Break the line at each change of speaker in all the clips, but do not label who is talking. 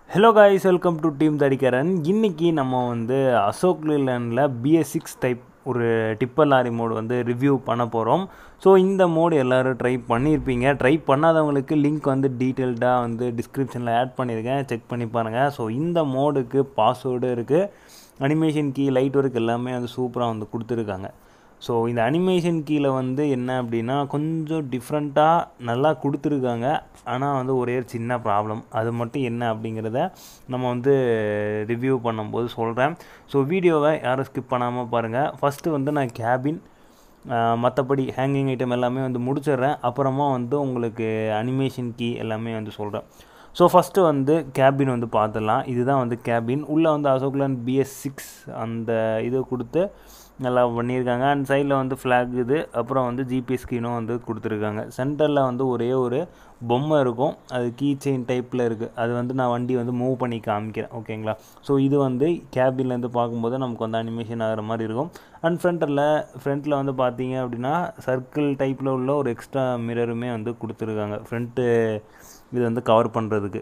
Hello guys, welcome to team Thadikkaran. இன்றைக்கி நம்ம வந்து அசோக் லேலண்டில் BS6 டைப் ஒரு டிப்பர் லாரி மோடு வந்து ரிவ்யூ பண்ண போகிறோம். ஸோ இந்த மோடு எல்லோரும் ட்ரை பண்ணியிருப்பீங்க. ட்ரை பண்ணாதவங்களுக்கு லிங்க் வந்து டீட்டெயில்டாக வந்து டிஸ்கிரிப்ஷனில் ஆட் பண்ணியிருக்கேன், செக் பண்ணி பாருங்கள். ஸோ இந்த மோடுக்கு பாஸ்வேர்டு இருக்குது, அனிமேஷன் கீ, லைட் ஒர்க் எல்லாமே வந்து சூப்பராக வந்து கொடுத்துருக்காங்க. ஸோ இந்த அனிமேஷன் கீழே வந்து என்ன அப்படின்னா கொஞ்சம் டிஃப்ரெண்ட்டாக நல்லா கொடுத்துருக்காங்க. ஆனால் வந்து ஒரே ஒரு சின்ன ப்ராப்ளம், அது மட்டும் என்ன அப்படிங்கிறத நம்ம வந்து ரிவ்யூ பண்ணும்போது சொல்கிறேன். ஸோ வீடியோவை யாரும் ஸ்கிப் பண்ணாமல் பாருங்கள். ஃபஸ்ட்டு வந்து நான் கேபின், மற்றபடி ஹேங்கிங் ஐட்டம் எல்லாமே வந்து முடிச்சிடுறேன். அப்புறமா வந்து உங்களுக்கு அனிமேஷன் கீ எல்லாமே வந்து சொல்கிறேன். ஸோ ஃபஸ்ட்டு வந்து கேபின் வந்து பார்த்துடலாம். இதுதான் வந்து கேபின். உள்ளே வந்து அசோக் லேலண்ட் BS6 அந்த இது கொடுத்து நல்லா பண்ணியிருக்காங்க. அண்ட் சைடில் வந்து ஃப்ளாக் இது, அப்புறம் வந்து GPS ஸ்க்ரீனும் வந்து கொடுத்துருக்காங்க. சென்டரில் வந்து ஒரே ஒரு பொம்மை இருக்கும், அது கீ செயின் டைப்பில் இருக்குது. அது வந்து நான் வண்டி வந்து மூவ் பண்ணி காமிக்கிறேன், ஓகேங்களா. ஸோ இது வந்து கேபின்லேருந்து பார்க்கும்போது நமக்கு வந்து அனிமேஷன் ஆகிற மாதிரி இருக்கும். அண்ட் ஃப்ரண்ட்டில் வந்து பார்த்தீங்க அப்படின்னா சர்க்கிள் டைப்பில் உள்ள ஒரு எக்ஸ்ட்ரா மிரருமே வந்து கொடுத்துருக்காங்க, ஃப்ரண்ட்டு இது வந்து கவர் பண்ணுறதுக்கு.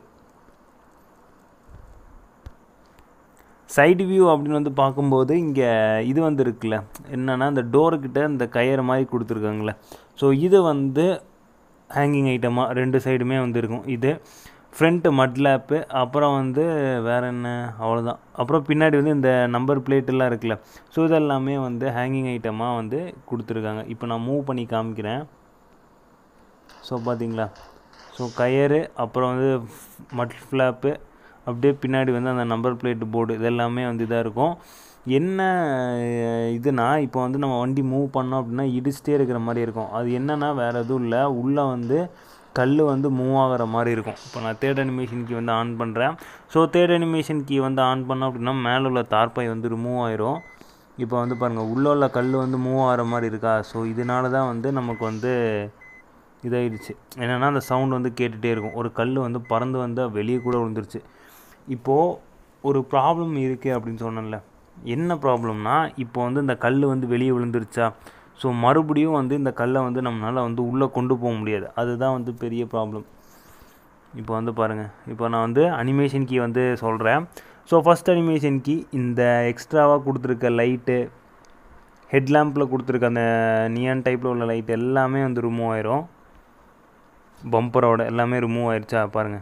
சைடு வியூ அப்படின்னு வந்து பார்க்கும்போது இங்கே இது வந்து இருக்குல்ல, என்னென்னா இந்த டோருக்கிட்ட இந்த கயிறு மாதிரி கொடுத்துருக்காங்களே. ஸோ இது வந்து ஹேங்கிங் ஐட்டமாக ரெண்டு சைடுமே வந்து இருக்கும். இது ஃப்ரண்ட்டு மட்லாப்பு, அப்புறம் வந்து வேறு என்ன, அவ்வளோதான். அப்புறம் பின்னாடி வந்து இந்த நம்பர் பிளேட்டெல்லாம் இருக்குல்ல. ஸோ இதெல்லாமே வந்து ஹேங்கிங் ஐட்டமாக வந்து கொடுத்துருக்காங்க. இப்போ நான் மூவ் பண்ணி காமிக்கிறேன். ஸோ பார்த்தீங்களா, ஸோ கயிறு, அப்புறம் வந்து மட் ஃப்ளாப்பு, அப்படியே பின்னாடி வந்து அந்த நம்பர் பிளேட் போர்டு, இதெல்லாமே வந்து இதாக இருக்கும். என்ன இதுனா, இப்போ வந்து நம்ம வண்டி மூவ் பண்ணோம் அப்படின்னா இடிச்சிட்டே இருக்கிற மாதிரி இருக்கும். அது என்னென்னா வேறு எதுவும் இல்லை, உள்ளே வந்து கல் வந்து மூவ் ஆகிற மாதிரி இருக்கும். இப்போ நான் தேர்ட் அனிமேஷன் கீ வந்து ஆன் பண்ணுறேன். ஸோ தேர்ட் அனிமேஷன் கீ வந்து ஆன் பண்ணோம் அப்படின்னா மேலே உள்ள தார்பாய் வந்து ரிமூவ் ஆயிரும். இப்போ வந்து பாருங்கள், உள்ளே உள்ள கல் வந்து மூவ் ஆகிற மாதிரி இருக்கா. ஸோ இதனால தான் வந்து நமக்கு வந்து இதாகிடுச்சு. என்னென்னா அந்த சவுண்ட் வந்து கேட்டுகிட்டே இருக்கும். ஒரு கல் வந்து பறந்து வந்து வெளியே கூட விழுந்துருச்சு. இப்போது ஒரு ப்ராப்ளம் இருக்குது அப்படின்னு சொன்னேன்ல. என்ன ப்ராப்ளம்னா, இப்போ வந்து இந்த கல் வந்து வெளியே விழுந்துருச்சா. ஸோ மறுபடியும் வந்து இந்த கல்லை வந்து நம்மளால் வந்து உள்ளே கொண்டு போக முடியாது. அதுதான் வந்து பெரிய ப்ராப்ளம். இப்போ வந்து பாருங்கள், இப்போ நான் வந்து அனிமேஷன் கீ வந்து சொல்கிறேன். ஸோ ஃபஸ்ட் அனிமேஷன் கீ, இந்த எக்ஸ்ட்ராவாக கொடுத்துருக்க லைட்டு, ஹெட்லாம்பில் கொடுத்துருக்க அந்த நியான் டைப்பில் உள்ள லைட் எல்லாமே வந்து ரிமூவ் ஆயிரும். பம்பரோட எல்லாமே ரிமூவ் ஆயிடுச்சா பாருங்கள்.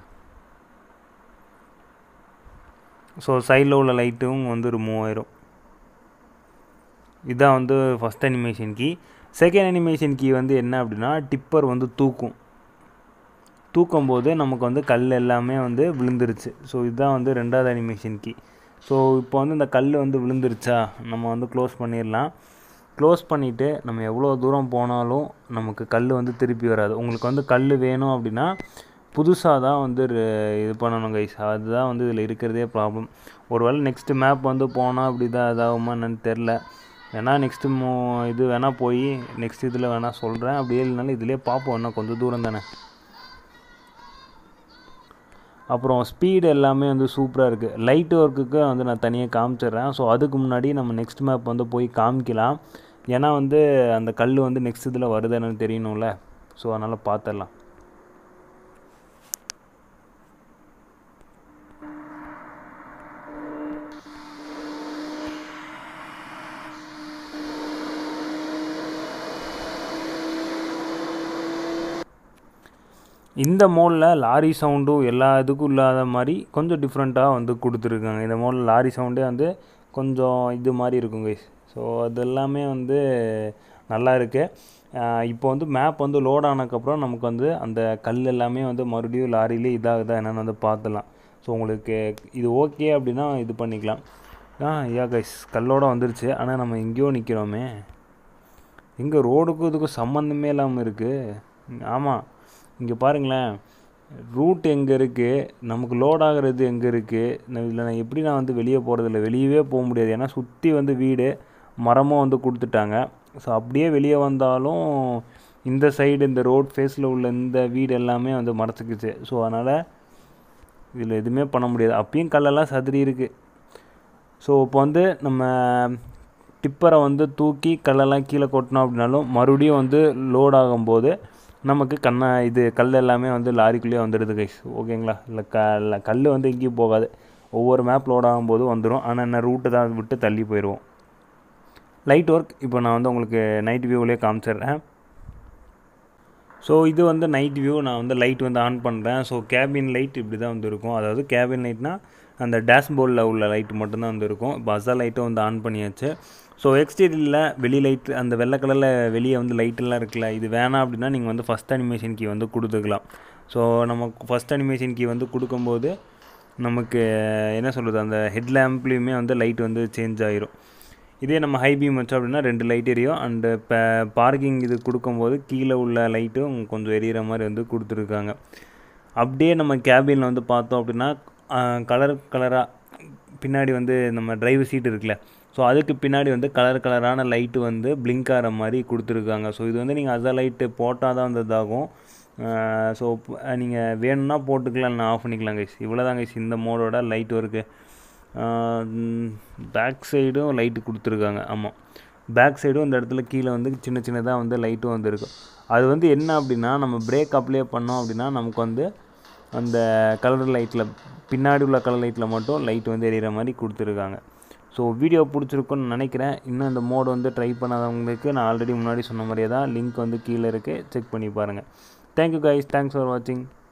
ஸோ சைடில் உள்ள லைட்டும் வந்து ரிமூவ் ஆயிரும். இதுதான் வந்து first animation key. Second animation key வந்து என்ன அப்படின்னா, டிப்பர் வந்து தூக்கும்போது நமக்கு வந்து கல் எல்லாமே வந்து விழுந்துருச்சு. ஸோ இதுதான் வந்து ரெண்டாவது அனிமேஷன் கீ. ஸோ இப்போ வந்து இந்த கல் வந்து விழுந்துருச்சா, நம்ம வந்து க்ளோஸ் பண்ணிடலாம். க்ளோஸ் பண்ணிவிட்டு நம்ம எவ்வளோ தூரம் போனாலும் நமக்கு கல் வந்து திருப்பி வராது. உங்களுக்கு வந்து கல் வேணும் அப்படின்னா புதுசாக தான் வந்து இது பண்ணணும் கைஸ். அதுதான் வந்து இதில் இருக்கிறதே ப்ராப்ளம். ஒருவேளை நெக்ஸ்ட்டு மேப் வந்து போனால் அப்படி தான் இதாகுமா என்னன்னு தெரில. வேணால் நெக்ஸ்ட்டு இது வேணால் போய் நெக்ஸ்ட் இதில் வேணால் சொல்கிறேன். அப்படியே இல்லைனாலும் இதிலே பார்ப்போம், இன்னும் கொஞ்சம் தூரம் தானே. அப்புறம் ஸ்பீடு எல்லாமே வந்து சூப்பராக இருக்குது. லைட் ஒர்க்குக்கு வந்து நான் தனியாக காமிச்சிட்றேன். ஸோ அதுக்கு முன்னாடி நம்ம நெக்ஸ்ட் மேப் வந்து போய் காமிக்கலாம். ஏன்னா வந்து அந்த கல் வந்து நெக்ஸ்ட் இதில் வருது என்னன்னு தெரியணும்ல. ஸோ அதனால் பார்த்துடலாம். இந்த மோடில் லாரி சவுண்டும் எல்லா இதுக்கும் இல்லாத மாதிரி கொஞ்சம் டிஃப்ரெண்ட்டாக வந்து கொடுத்துருக்காங்க. இந்த மோடில் லாரி சவுண்டே வந்து கொஞ்சம் இது மாதிரி இருக்கும் கைஸ். ஸோ அது எல்லாமே வந்து நல்லா இருக்குது. இப்போ வந்து மேப் வந்து லோட் ஆனதுக்கப்புறம் நமக்கு வந்து அந்த கல் எல்லாமே வந்து மறுபடியும் லாரியிலே இதாகுதா என்னென்னு வந்து பார்த்துலாம். ஸோ உங்களுக்கு இது ஓகே அப்படின்னா இது பண்ணிக்கலாம். கைஸ், கல்லோடு வந்துருச்சு. ஆனால் நம்ம எங்கேயோ நிற்கிறோமே, எங்கே ரோடுக்கும் இதுக்கும் சம்மந்தமே இல்லாமல் இருக்குது. ஆமாம், இங்கே பாருங்களேன், ரூட் எங்கே இருக்குது, நமக்கு லோட் ஆகிறது எங்கே இருக்குது. இதில் நான் எப்படி நான் வந்து வெளியே போகிறதில்ல, வெளியவே போக முடியாது. ஏன்னா சுற்றி வந்து வீடு மரமும் வந்து கொடுத்துட்டாங்க. ஸோ அப்படியே வெளியே வந்தாலும் இந்த சைடு இந்த ரோட் ஃபேஸில் உள்ள இந்த வீடு எல்லாமே வந்து மறைச்சிக்கிச்சு. ஸோ அதனால் இதில் எதுவுமே பண்ண முடியாது. அப்பயும் கல்லெல்லாம் சதுரி இருக்குது. ஸோ இப்போ வந்து நம்ம டிப்பரை வந்து தூக்கி கல்லெல்லாம் கீழே கொட்டினோம் அப்படின்னாலும் மறுபடியும் வந்து லோட் ஆகும்போது நமக்கு இது கல் எல்லாமே வந்து லாரிக்குள்ளேயே வந்துடுது கைஸ். ஓகேங்களா? இல்லை கல் வந்து எங்கேயும் போகாது, ஒவ்வொரு மேப் லோட் ஆகும்போது வந்துடும். ஆனால் என்ன ரூட்டு தான் விட்டு தள்ளி போயிடுவோம். லைட் ஒர்க் இப்போ நான் வந்து உங்களுக்கு நைட் வியூவிலே காமிச்சிடுறேன். ஸோ இது வந்து நைட் வியூ. நான் வந்து லைட் வந்து ஆன் பண்ணுறேன். ஸோ கேபின் லைட் இப்படி தான் வந்து இருக்கும். அதாவது கேபின் லைட்னால் அந்த டேஷ்போர்டில் உள்ள லைட் மட்டும்தான் வந்து இருக்கும். இப்போ அசல் லைட்டும் வந்து ஆன் பண்ணியாச்சு. ஸோ எக்ஸ்டீரியரில் வெளி லைட் அந்த வெள்ளை கலரில் வெளியே வந்து லைட்டெல்லாம் இருக்குல்ல, இது வேணாம் அப்படின்னா நீங்கள் வந்து ஃபஸ்ட் அனிமேஷன் கீ வந்து கொடுத்துக்கலாம். ஸோ நமக்கு ஃபஸ்ட் அனிமேஷன் கீ வந்து கொடுக்கும்போது நமக்கு என்ன சொல்கிறது, அந்த ஹெட் லேம்ப்லேயுமே வந்து லைட் வந்து சேஞ்ச் ஆகிரும். இதே நம்ம ஹை பீம் வச்சோம் அப்படின்னா 2 லைட் எரியும். அண்டு இப்போ பார்க்கிங் இது கொடுக்கும்போது கீழே உள்ள லைட்டும் கொஞ்சம் எரியிற மாதிரி வந்து கொடுத்துருக்காங்க. அப்படியே நம்ம கேபினில் வந்து பார்த்தோம் அப்படின்னா கலராக பின்னாடி வந்து நம்ம டிரைவர் சீட் இருக்குல்ல, ஸோ அதுக்கு பின்னாடி வந்து கலரான லைட்டு வந்து பிளிங்க் ஆகிற மாதிரி கொடுத்துருக்காங்க. ஸோ இது வந்து நீங்கள் அதான் லைட்டு போட்டால் தான் வந்து இதாகும். ஸோ நீங்கள் வேணும்னா போட்டுக்கலாம், இல்லைனா ஆஃப் பண்ணிக்கலாம் கைஸ். இவ்வளோ தான் கைஸ் இந்த மோடோட லைட் ஒர்க்கு. பேக் சைடும் லைட்டு கொடுத்துருக்காங்க. ஆமாம், பேக் சைடும் இந்த இடத்துல கீழே வந்து சின்னதாக வந்து லைட்டும் வந்து இருக்கும். அது வந்து என்ன அப்படின்னா, நம்ம பிரேக் அப்ளை பண்ணோம் அப்படின்னா நமக்கு வந்து அந்த கலர் லைட்டில் பின்னாடி உள்ள கலர் லைட்டில் மட்டும் லைட் வந்து எரியிற மாதிரி கொடுத்துருக்காங்க. ஸோ வீடியோ பிடிச்சிருக்குன்னு நினைக்கிறேன். இன்னும் இந்த மோடு வந்து ட்ரை பண்ணாதவங்களுக்கு நான் ஆல்ரெடி முன்னாடி சொன்ன மாதிரியே தான் லிங்க் வந்து கீழே இருக்குது, செக் பண்ணி பாருங்கள். தேங்க்யூ கைஸ், தேங்க்ஸ் ஃபார் வாட்சிங்.